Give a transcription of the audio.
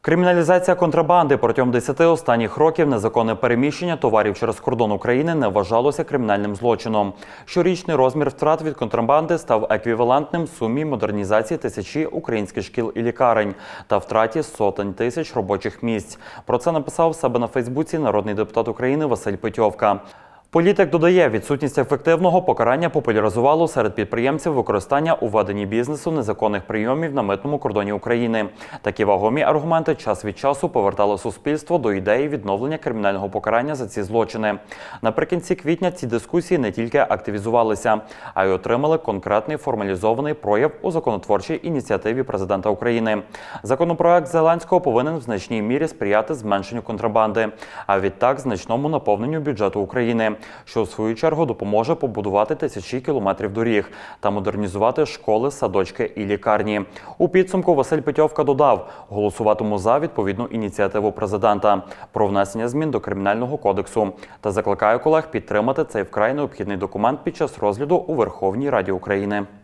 Криміналізація контрабанди. Протягом 10 останніх років незаконне переміщення товарів через кордон України не вважалося кримінальним злочином. Щорічний розмір втрат від контрабанди став еквівалентним сумі модернізації тисячі українських шкіл і лікарень та втраті сотень тисяч робочих місць. Про це написав в себе на Фейсбуці народний депутат України Василь Петьовка. Політик додає, відсутність ефективного покарання популяризувало серед підприємців використання у веденні бізнесу незаконних прийомів на митному кордоні України. Такі вагомі аргументи час від часу повертали суспільство до ідеї відновлення кримінального покарання за ці злочини. Наприкінці квітня ці дискусії не тільки активізувалися, а й отримали конкретний формалізований прояв у законотворчій ініціативі президента України. Законопроект Зеленського повинен в значній мірі сприяти зменшенню контрабанди, а відтак значному наповненню бюджету України, що в свою чергу допоможе побудувати тисячі кілометрів доріг та модернізувати школи, садочки і лікарні. У підсумку Василь Петьовка додав, голосуватиму за відповідну ініціативу президента про внесення змін до Кримінального кодексу та закликає колег підтримати цей вкрай необхідний документ під час розгляду у Верховній Раді України.